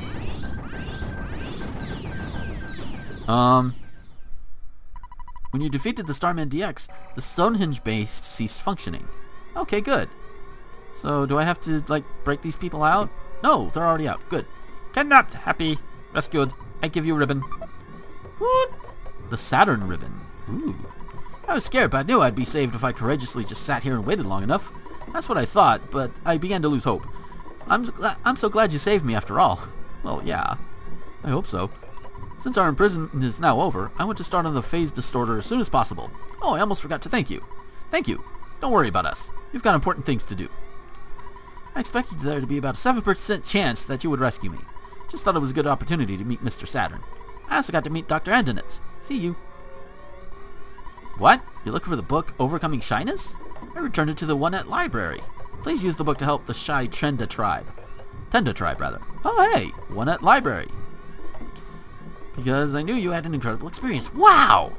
When you defeated the Starman DX, the Stonehenge base ceased functioning. Okay, good. So, do I have to, like, break these people out? No, they're already out. Good. Kidnapped. Happy. Rescued. I give you a ribbon. What? The Saturn ribbon. Ooh. I was scared, but I knew I'd be saved if I courageously just sat here and waited long enough. That's what I thought, but I began to lose hope. I'm so glad you saved me after all. Well, yeah. I hope so. Since our imprisonment is now over, I want to start on the phase distorter as soon as possible. Oh, I almost forgot to thank you. Thank you. Don't worry about us. You've got important things to do. I expected there to be about a 7% chance that you would rescue me. Just thought it was a good opportunity to meet Mr. Saturn. I also got to meet Dr. Andonitz. See you. What? You're looking for the book Overcoming Shyness? I returned it to the one at library. Please use the book to help the shy Tenda tribe. Rather. Oh, hey, one at library. Because I knew you had an incredible experience. Wow!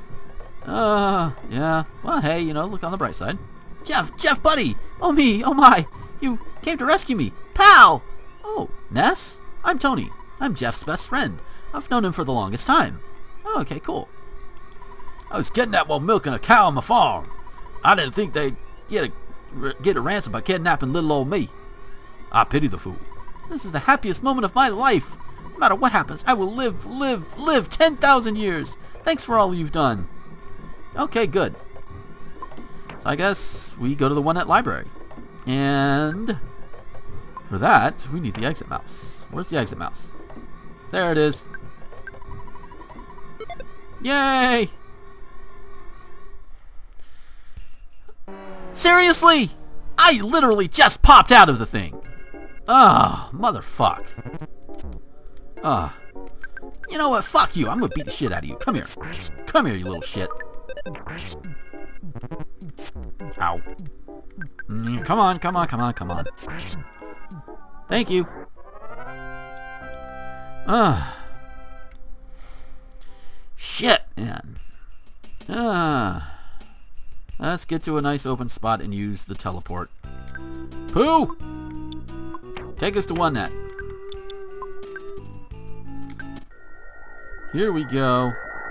Yeah. Well, hey, you know, look on the bright side. Jeff, buddy! Oh, me! Oh, my! You came to rescue me! Pal! Oh, Ness? I'm Tony. I'm Jeff's best friend. I've known him for the longest time. Oh, okay, cool. I was kidnapped while milking a cow on my farm. I didn't think they'd get a ransom by kidnapping little old me. I pity the fool. This is the happiest moment of my life. No matter what happens, I will live 10,000 years. Thanks for all you've done. Okay, good. So I guess we go to the one at library. And for that, we need the exit mouse. Where's the exit mouse? There it is. Yay! Seriously? I literally just popped out of the thing. Ah, motherfuck. You know what? Fuck you. I'm gonna beat the shit out of you. Come here. Come here, you little shit. Ow. Come on. Thank you. Shit, man. Let's get to a nice open spot and use the teleport. Pooh! Take us to one net. Here we go.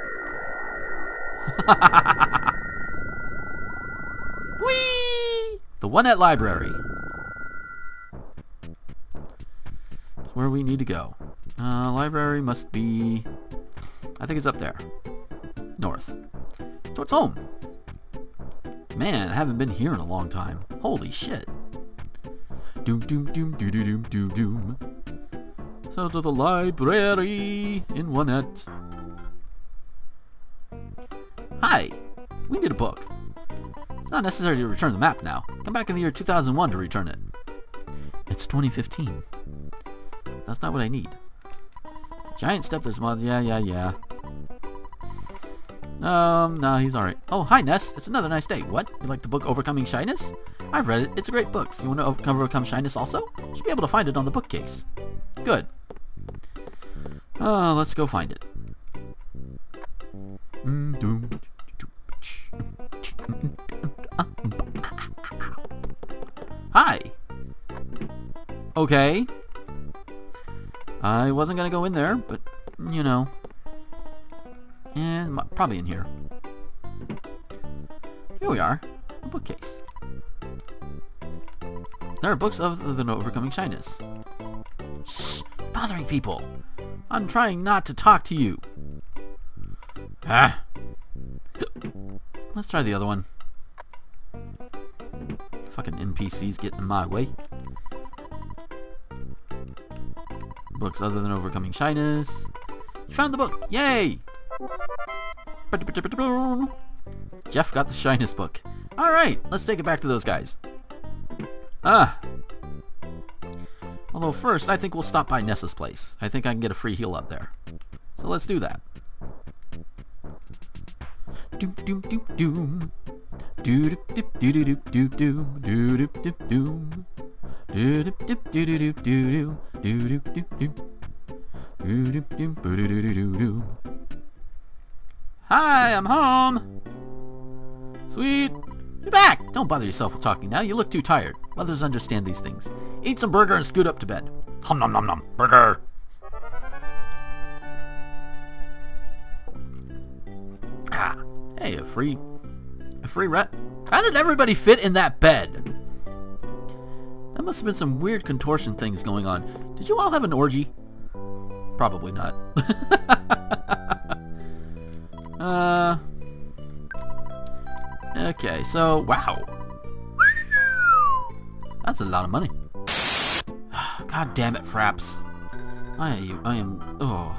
Whee! The one net library. That's where we need to go. Library must be... I think it's up there. North. Towards home. Man, I haven't been here in a long time. Holy shit. Doom doom doom doo doo doom doo doom. So to the library in one net. Hi. We need a book. It's not necessary to return the map now. Come back in the year 2001 to return it. It's 2015. That's not what I need. Giant step this month. Yeah. No, he's alright. Oh, hi, Ness. It's another nice day. What? You like the book Overcoming Shyness? I've read it. It's a great book. So you want to overcome shyness also? You should be able to find it on the bookcase. Good. Let's go find it. Hi. Okay. I wasn't gonna go in there, but, you know. And probably in here. Here we are. A bookcase. There are books other than Overcoming Shyness. Shh! Bothering people! I'm trying not to talk to you. Ah! Let's try the other one. Fucking NPCs getting in my way. Books other than Overcoming Shyness. You found the book! Yay! Jeff got the shyness book. Alright, let's take it back to those guys. Although first, I think we'll stop by Nessa's place. I think I can get a free heal up there. So let's do that. Doom doom doom doom. Doo dip dip doo doo doo doo doo dip dip doom. Doo dip dip doo doo doo doo doo doo dip dip. Doo dip dip doo doo doo doo doo. Hi, I'm home. Sweet. You're back. Don't bother yourself with talking now. You look too tired. Mothers understand these things. Eat some burger and scoot up to bed. Hum nom nom nom. Burger. Ah. Hey, a free rep. How did everybody fit in that bed? That must have been some weird contortion things going on. Did you all have an orgy? Probably not. Okay, so, wow. That's a lot of money. God damn it, Fraps. I am, oh.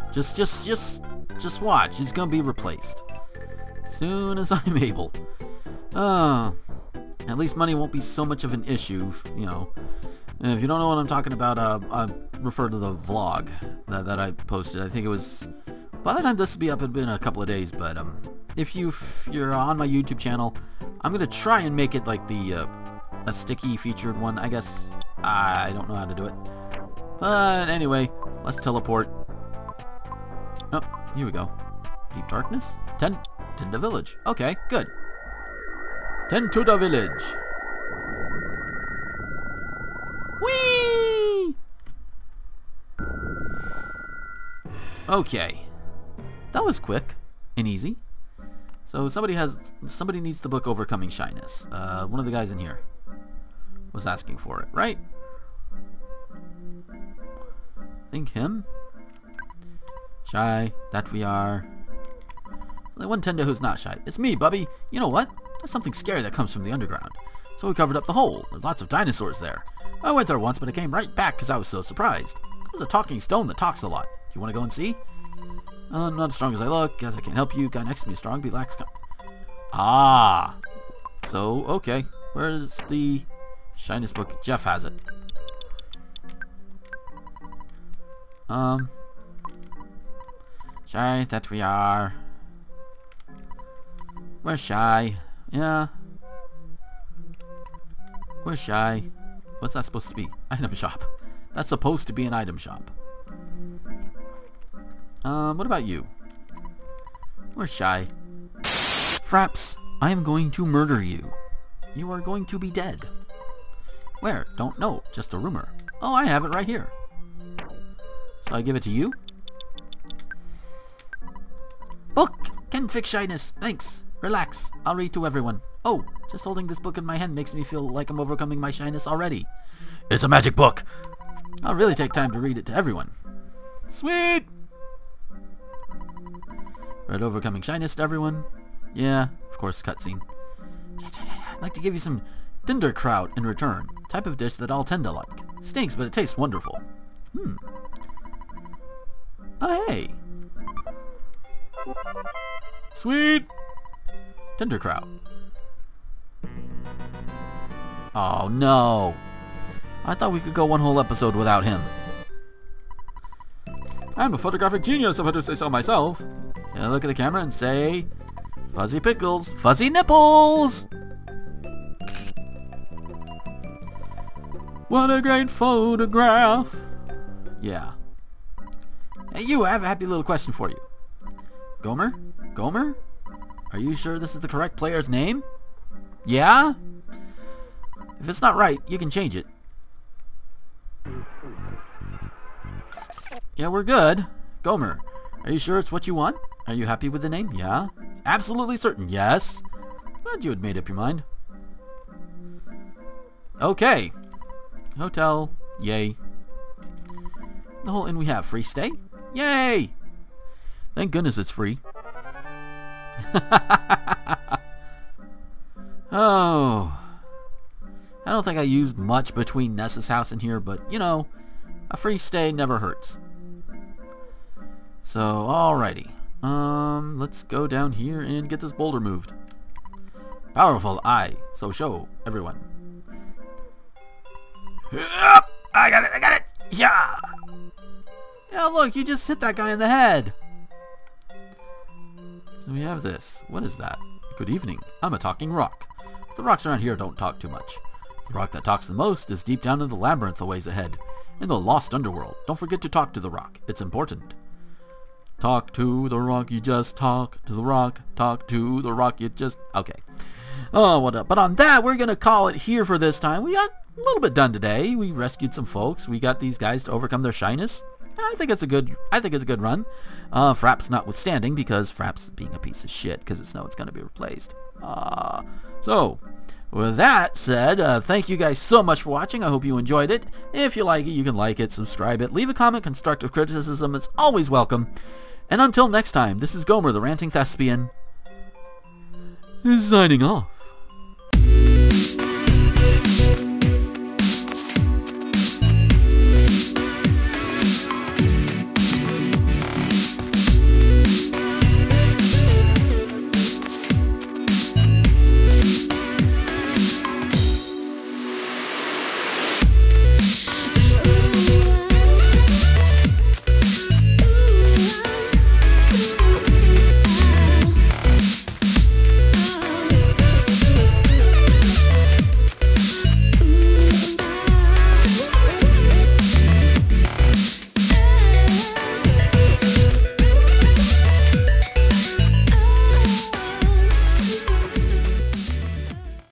Just watch. He's gonna be replaced. Soon as I'm able. At least money won't be so much of an issue, you know. If you don't know what I'm talking about, I refer to the vlog that I posted. I think it was... By the time this will be up, it'll been a couple of days, but if you're on my YouTube channel, I'm gonna try and make it like the a sticky featured one. I guess I don't know how to do it, but anyway, let's teleport. Oh, here we go. Deep darkness. Tend to village. Okay, good. Tend to the village. Whee! Okay. That was quick and easy. So somebody needs the book Overcoming Shyness. One of the guys in here was asking for it, right? Think him. Shy, that we are. Only one tender who's not shy. It's me, Bubby. You know what? There's something scary that comes from the underground. So we covered up the hole. There's lots of dinosaurs there. I went there once, but I came right back because I was so surprised. There's a talking stone that talks a lot. Do you want to go and see? I'm not as strong as I look. Guess I can't help you. Guy next to me is strong. Be lax. Ah. So, okay. Where's the shyness book? Jeff has it. Shy, that we are. We're shy. Yeah. We're shy. What's that supposed to be? Item shop. That's supposed to be an item shop. What about you? We're shy. Fraps, I am going to murder you. You are going to be dead. Where? Don't know. Just a rumor. Oh, I have it right here. So I give it to you? Book! Can fix shyness. Thanks. Relax. I'll read to everyone. Oh, just holding this book in my hand makes me feel like I'm overcoming my shyness already. It's a magic book! I'll really take time to read it to everyone. Sweet! Read overcoming shyness to everyone. Yeah, of course, cutscene. I'd like to give you some Dinderkraut in return. Type of dish that I'll tend to like. Stinks, but it tastes wonderful. Oh, hey. Sweet! Dinderkraut. Oh, no. I thought we could go one whole episode without him. I'm a photographic genius, if I do say so myself. Yeah, look at the camera and say, fuzzy pickles, fuzzy nipples! What a great photograph! Yeah. Hey, you, I have a happy little question for you. Gomer? Gomer? Are you sure this is the correct player's name? Yeah? If it's not right, you can change it. Yeah, we're good. Gomer, are you sure it's what you want? Are you happy with the name? Yeah? Absolutely certain. Yes? Glad you had made up your mind. Okay. Hotel. Yay. The whole inn we have. Free stay? Yay! Thank goodness it's free. Oh. I don't think I used much between Ness's house and here, but, you know, a free stay never hurts. So, alrighty. Let's go down here and get this boulder moved. Powerful eye. So show everyone. I got it! Yeah! Yeah, look, you just hit that guy in the head. So we have this. What is that? Good evening. I'm a talking rock. The rocks around here don't talk too much. The rock that talks the most is deep down in the labyrinth a ways ahead. In the lost underworld. Don't forget to talk to the rock. It's important. Talk to the rock, you just talk to the rock. Talk to the rock, you just... Okay. Oh, what up? But on that, we're going to call it here for this time. We got a little bit done today. We rescued some folks. We got these guys to overcome their shyness. I think it's a good run. Fraps notwithstanding, because Fraps being a piece of shit, because it's going to be replaced. So, with that said, thank you guys so much for watching. I hope you enjoyed it. If you like it, you can like it, subscribe it, leave a comment. Constructive criticism is always welcome. And until next time, this is Gomer, the Ranting Thespian, signing off.